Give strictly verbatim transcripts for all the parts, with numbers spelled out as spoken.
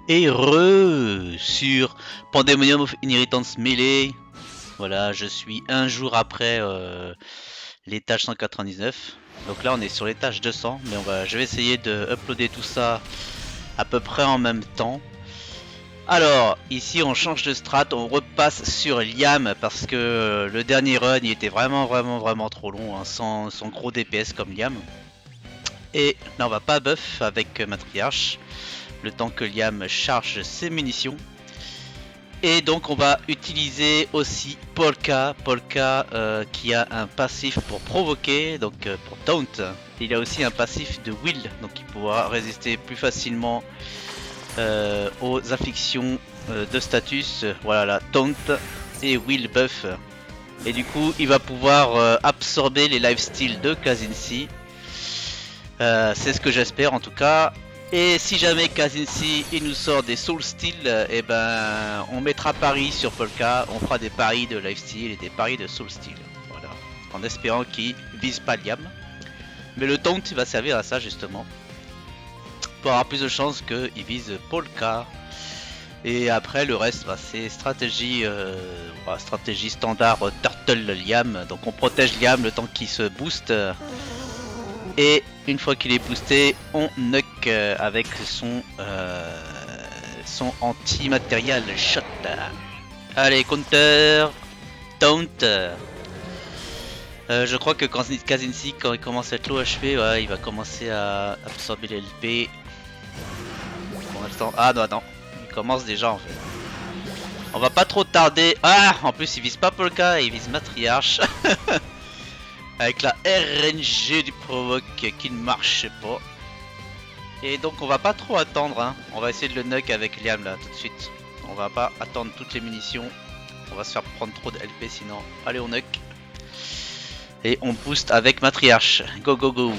Et re sur Pandemonium of Inheritance Melee. Voilà, je suis un jour après euh, l'étage cent quatre-vingt-dix-neuf. Donc là on est sur l'étage deux cents, mais on va, je vais essayer de uploader tout ça à peu près en même temps. Alors, ici on change de strat, on repasse sur Liam parce que le dernier run il était vraiment vraiment vraiment trop long, hein, sans, sans gros D P S comme Liam. Et là on va pas buff avec Matriarche, le temps que Liam charge ses munitions. Et donc on va utiliser aussi Polka, Polka euh, qui a un passif pour provoquer, donc euh, pour taunt. Il a aussi un passif de will, donc il pourra résister plus facilement euh, aux afflictions euh, de status. Voilà, la taunt et will buff. Et du coup il va pouvoir euh, absorber les lifesteals de Kazinsi. Euh, C'est ce que j'espère en tout cas. Et si jamais Kazinsi il nous sort des soul steal, et ben on mettra pari sur Polka, on fera des paris de lifesteal et des paris de soul steal. Voilà, en espérant qu'il vise pas Liam. Mais le taunt va servir à ça justement, pour avoir plus de chances qu'il vise Polka. Et après le reste bah, c'est stratégie, euh, bah, stratégie standard euh, Turtle Liam. Donc on protège Liam le temps qu'il se booste. Et une fois qu'il est boosté, on nuke avec son, euh, son anti-matériel shot. Allez, counter, taunt. Euh, je crois que quand Kazinsi, quand il commence à être low H P, ouais, il va commencer à absorber les L P. Pour l'instant, ah non, non, il commence déjà en fait. On va pas trop tarder. Ah, en plus il vise pas Polka, il vise Matriarche. Avec la R N G du provoque qui ne marche pas. Et donc on va pas trop attendre, hein. On va essayer de le nuke avec Liam là tout de suite. On va pas attendre toutes les munitions. On va se faire prendre trop de L P sinon. Allez on nuke. Et on booste avec Matriarche. Go go go.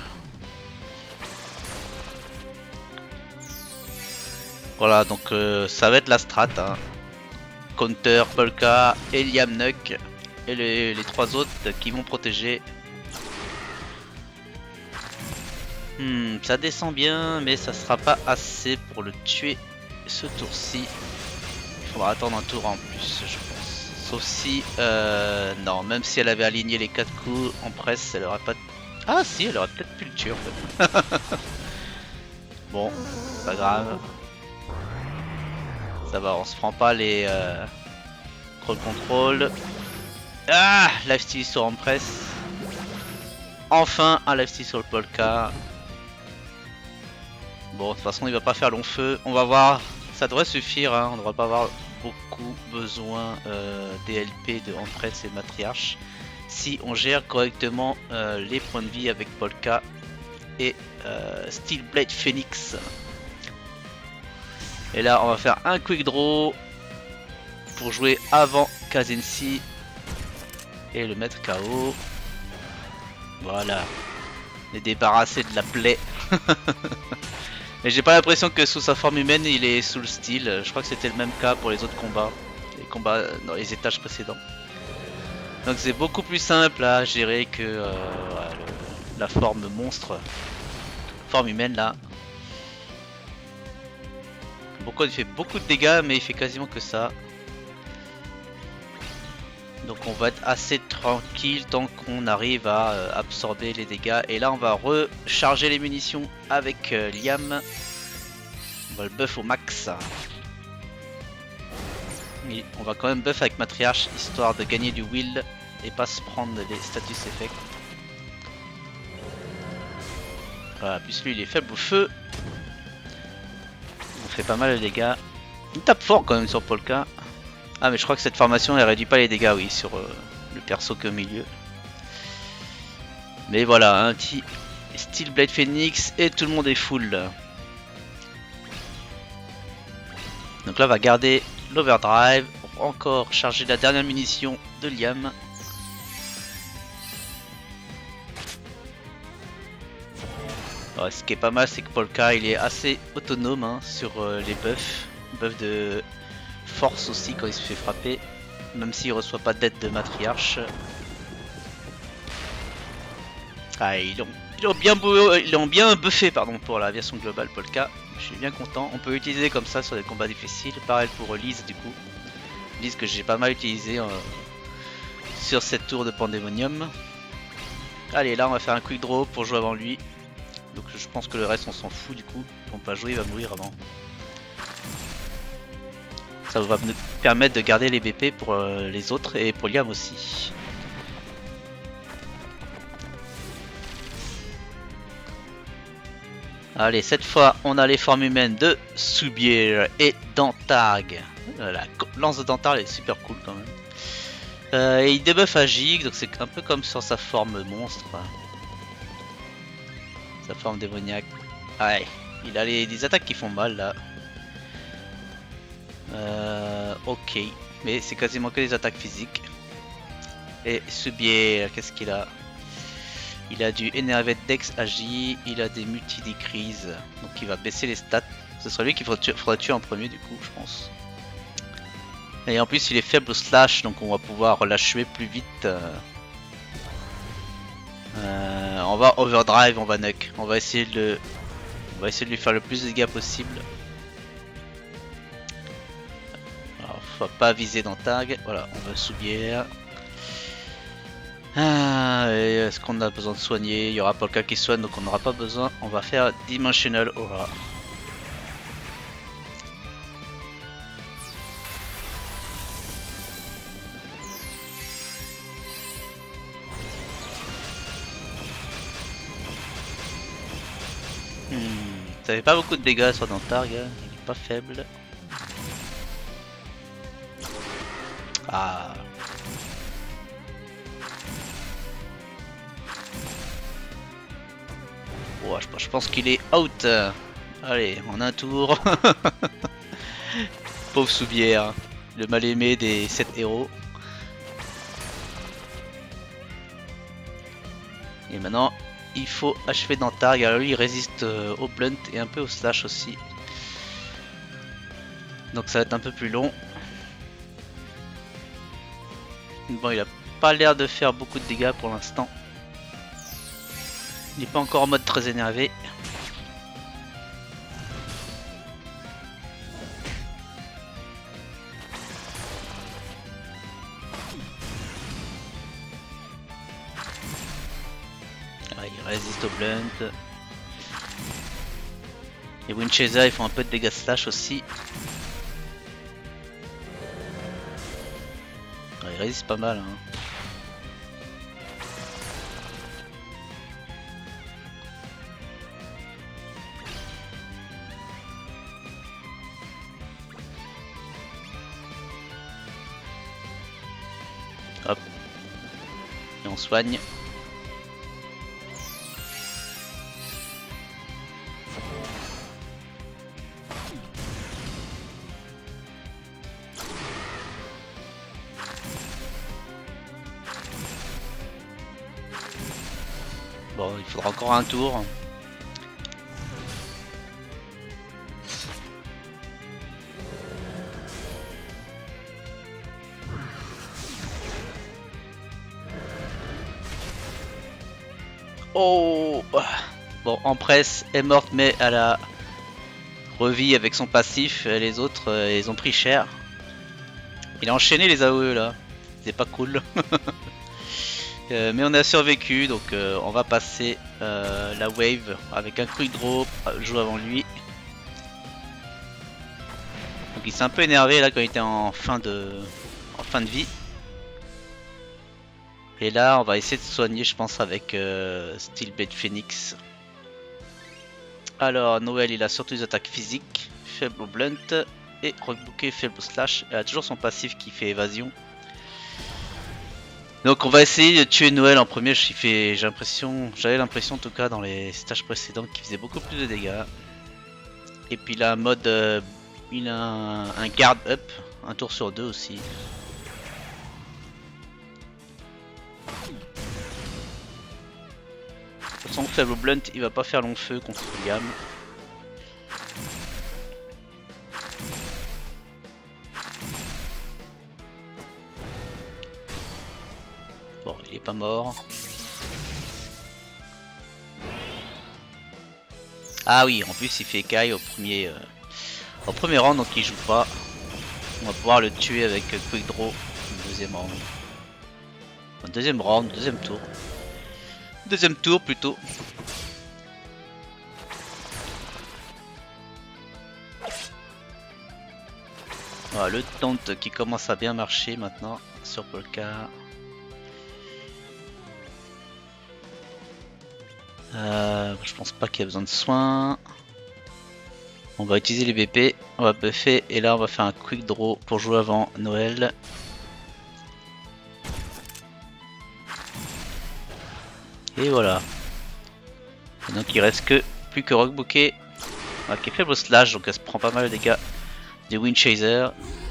Voilà donc euh, ça va être la strat, hein. Counter, Polka et Liam nuke. Et les, les trois autres qui vont protéger. Hmm, ça descend bien, mais ça sera pas assez pour le tuer ce tour-ci. Il faudra attendre un tour en plus, je pense. Sauf si, euh, non, même si elle avait aligné les quatre coups en presse, elle aurait pas. Ah si, elle aurait peut-être pu le tuer en fait. Bon, pas grave. Ça va, on se prend pas les euh, crawl control. Ah, lifesteal sur en presse. Enfin un lifesteal sur le Polka. Bon, de toute façon il va pas faire long feu. On va voir, ça devrait suffire, hein. On devrait pas avoir beaucoup besoin euh, des L P de en presse et Matriarche. Si on gère correctement euh, les points de vie avec Polka et euh, Steel Blade Phoenix. Et là on va faire un quick draw pour jouer avant Kazinsi et le mettre K O. Voilà, les débarrasser de la plaie. Mais j'ai pas l'impression que sous sa forme humaine il est sous le style. Je crois que c'était le même cas pour les autres combats, les combats dans les étages précédents. Donc c'est beaucoup plus simple à gérer que euh, ouais, le, la forme monstre, forme humaine là. Pourquoi il fait beaucoup de dégâts mais il fait quasiment que ça. Donc on va être assez tranquille tant qu'on arrive à euh, absorber les dégâts. Et là on va recharger les munitions avec euh, Liam. On va le buff au max. Et on va quand même buff avec Matriarche histoire de gagner du will et pas se prendre les status effects. Voilà, plus lui il est faible au feu. On fait pas mal de dégâts. Il tape fort quand même sur Polka. Ah mais je crois que cette formation elle réduit pas les dégâts, oui, sur euh, le perso qu'au milieu. Mais voilà, un petit Steel Blade Phoenix et tout le monde est full là. Donc là on va garder l'overdrive pour encore charger la dernière munition de Liam. Ouais, ce qui est pas mal c'est que Polka il est assez autonome, hein, sur euh, les buffs. Buff de force aussi quand il se fait frapper, même s'il reçoit pas d'aide de Matriarche. Ah, ils ont, ils ont bien, beau, ils ont bien buffé pardon, pour la version globale Polka. je suis bien content. On peut l'utiliser comme ça sur des combats difficiles. Pareil pour Lise du coup. Lise que j'ai pas mal utilisé euh, sur cette tour de Pandemonium. Allez, là on va faire un quick draw pour jouer avant lui. Donc je pense que le reste on s'en fout du coup. On peut jouer, il va mourir avant. Ça va nous permettre de garder les B P pour euh, les autres et pour Liam aussi. Allez, cette fois on a les formes humaines de Soubier et Dantarg. La lance de Dantarg est super cool quand même. Euh, et il débuff à Gig, donc c'est un peu comme sur sa forme monstre. Sa forme démoniaque. Ouais, il a les, des attaques qui font mal là. Euh, ok, mais c'est quasiment que des attaques physiques. Et Soubier, qu'est-ce qu'il a? Il a du énervé Dex Agi, il a des multi-décrises, donc il va baisser les stats. Ce sera lui qu'il faudra tuer, faudra tuer en premier du coup, je pense. Et en plus il est faible au slash, donc on va pouvoir l'achever plus vite. Euh, on va overdrive, on va nuke, on va essayer de, on va essayer de lui faire le plus de dégâts possible. Alors, faut pas viser dans tag, voilà, on va Soubier. Ah, est-ce qu'on a besoin de soigner? Il y aura pas le cas qui soigne, donc on n'aura pas besoin. On va faire Dimensional Aura. Hmm, ça fait pas beaucoup de dégâts sur Dantarg, il est pas faible. Ah. Oh, je, je pense qu'il est out. Allez, en un tour. Pauvre Soubière, le mal aimé des sept héros. Et maintenant, il faut achever Dantarg. Alors lui, il résiste au blunt et un peu au slash aussi. Donc ça va être un peu plus long. Bon, il a pas l'air de faire beaucoup de dégâts pour l'instant. Il n'est pas encore en mode très énervé. Ah, il résiste au blunt. Et Winchester, ils font un peu de dégâts slash aussi. Ah, il résiste pas mal. Hein. Hop. Et on soigne. Bon, il faudra encore un tour. Oh, bon, Empress est morte, mais elle a revit avec son passif. Les autres, euh, ils ont pris cher. Il a enchaîné les A O E là, c'est pas cool. euh, mais on a survécu, donc euh, on va passer euh, la wave avec un quick draw, jouer avant lui. Donc il s'est un peu énervé là quand il était en fin de, en fin de vie. Et là, on va essayer de soigner, je pense, avec euh, Steelblade Phoenix. Alors, Noël, il a surtout des attaques physiques, faible au blunt, et Rockbouquet, faible au slash. Elle a toujours son passif qui fait évasion. Donc, on va essayer de tuer Noël en premier. J'ai l'impression, j'avais l'impression, en tout cas, dans les stages précédents, qu'il faisait beaucoup plus de dégâts. Et puis, il a un mode, euh, il a un, un guard up, un tour sur deux aussi. De toute façon, faible au blunt, il va pas faire long feu contre Liam. Bon, il est pas mort. Ah oui, en plus il fait Kai au premier, euh, au premier round, donc il joue pas. On va pouvoir le tuer avec Quick Draw au deuxième round. Au deuxième round, deuxième tour. Deuxième tour plutôt. Voilà, le taunt qui commence à bien marcher maintenant sur Polka. Euh, je pense pas qu'il y a besoin de soins. On va utiliser les B P, on va buffer et là on va faire un quick draw pour jouer avant Noël. Et voilà. Et donc il reste que plus que Rock Bouquet, ah, qui est faible au slash, donc elle se prend pas mal de dégâts des Wind Chaser.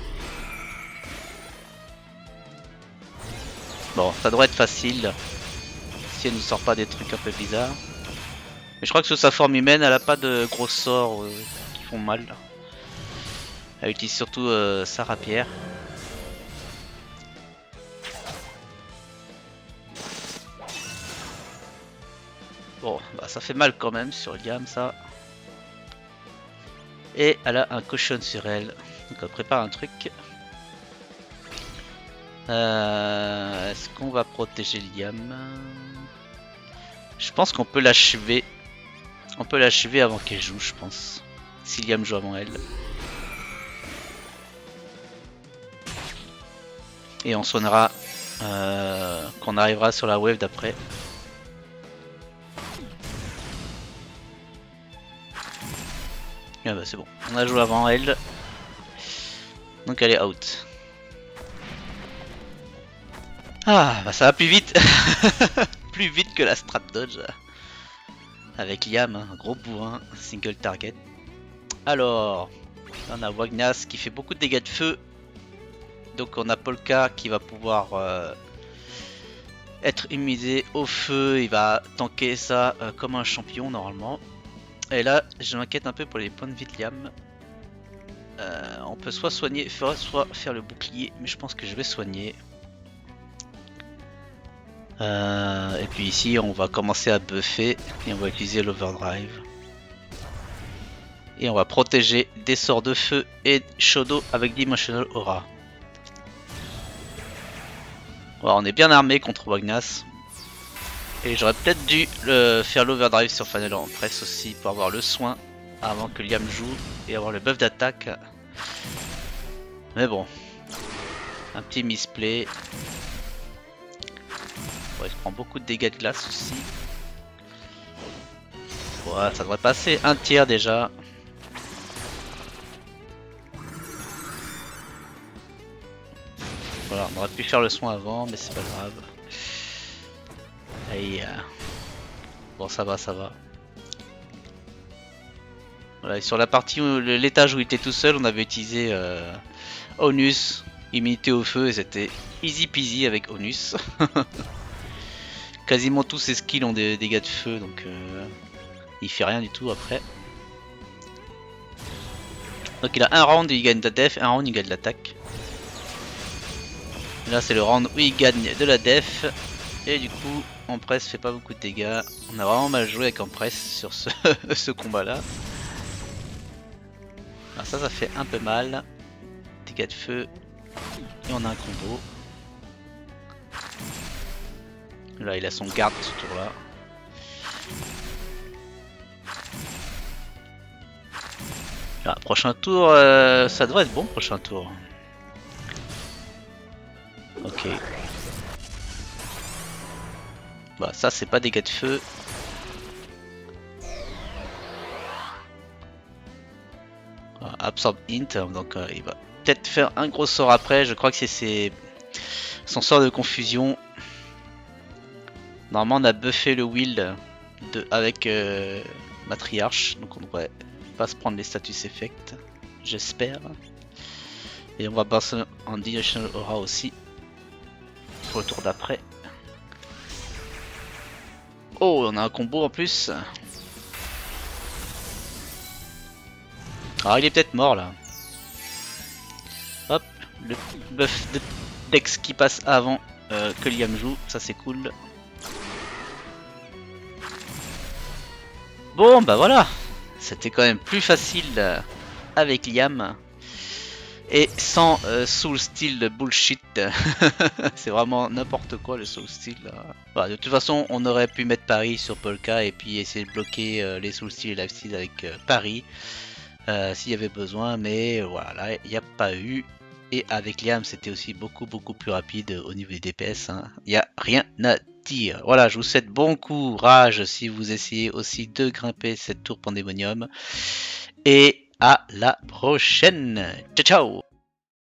Bon, ça devrait être facile si elle ne sort pas des trucs un peu bizarres. Mais je crois que sous sa forme humaine, elle a pas de gros sorts euh, qui font mal. Elle utilise surtout euh, sa rapière. Bon, bah ça fait mal quand même sur Liam ça. Et elle a un cochon sur elle. Donc elle prépare un truc. Euh, Est-ce qu'on va protéger Liam? Je pense qu'on peut l'achever. On peut l'achever avant qu'elle joue, je pense. Si Liam joue avant elle. Et on soignera euh, quand on arrivera sur la wave d'après. Ah bah c'est bon, on a joué avant elle. Donc elle est out. Ah bah ça va plus vite. Plus vite que la strat dodge. Avec Liam, un gros bourrin, single target. Alors, on a Wagnas qui fait beaucoup de dégâts de feu. Donc on a Polka qui va pouvoir euh, être immunisé au feu. Il va tanker ça euh, comme un champion normalement. Et là, je m'inquiète un peu pour les points de vie de Liam. Euh, on peut soit soigner, soit faire le bouclier, mais je pense que je vais soigner. Euh, et puis ici on va commencer à buffer et on va utiliser l'overdrive. Et on va protéger des sorts de feu et chaud d'eau avec Dimensional Aura. Voilà, on est bien armé contre Wagnas. Et j'aurais peut-être dû le faire l'overdrive sur Final en presse aussi pour avoir le soin avant que Liam joue et avoir le buff d'attaque. Mais bon, un petit misplay. Ouais, je prends beaucoup de dégâts de glace aussi. Ouais, ça devrait passer un tiers déjà. Voilà, on aurait pu faire le soin avant, mais c'est pas grave. Aïe. Bon, ça va, ça va. Voilà, et sur la partie, l'étage où il était tout seul, on avait utilisé euh, Onus, immunité au feu, et c'était easy peasy avec Onus. Quasiment tous ses skills ont des dégâts de feu, donc euh, il fait rien du tout après. Donc il a un round où il gagne de la def, un round où il gagne de l'attaque. Là c'est le round où il gagne de la def, et du coup en presse fait pas beaucoup de dégâts. On a vraiment mal joué avec en presse sur ce, ce combat là. Alors ça ça fait un peu mal. Dégâts de feu, et on a un combo. Là il a son garde ce tour là. Là, prochain tour, euh, ça devrait être bon prochain tour. Ok. Bah ça c'est pas dégâts de feu. Voilà, absorbe int, donc euh, il va peut-être faire un gros sort après. Je crois que c'est son sort de confusion. Normalement on a buffé le will de, avec euh, Matriarche, donc on devrait pas se prendre les status effects, j'espère. Et on va passer en Dimensional Aura aussi pour le tour d'après. Oh, on a un combo en plus. Alors il est peut-être mort là. Hop, le buff de Dex qui passe avant euh, que Liam joue, ça c'est cool. Bon bah voilà, c'était quand même plus facile avec Liam. Et sans euh, soul steel de bullshit. C'est vraiment n'importe quoi le soul steel. Voilà, de toute façon, on aurait pu mettre Paris sur Polka et puis essayer de bloquer euh, les soul steel et lifesteal avec euh, Paris. Euh, S'il y avait besoin, mais voilà, il n'y a pas eu. Et avec Liam, c'était aussi beaucoup beaucoup plus rapide au niveau des D P S. Hein. Il n'y a rien à dire. Voilà, je vous souhaite bon courage si vous essayez aussi de grimper cette tour Pandemonium. Et à la prochaine. Ciao ciao.